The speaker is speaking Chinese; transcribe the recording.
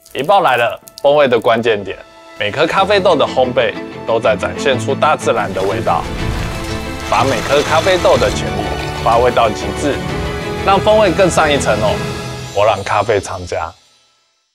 一报来了，风味的关键点，每颗咖啡豆的烘焙都在展现出大自然的味道，把每颗咖啡豆的潜力发挥到极致，让风味更上一层楼。我让咖啡藏家